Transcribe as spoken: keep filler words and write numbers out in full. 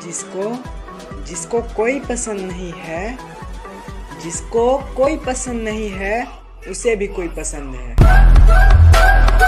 जिसको जिसको कोई पसंद नहीं है, जिसको कोई पसंद नहीं है उसे भी कोई पसंद है।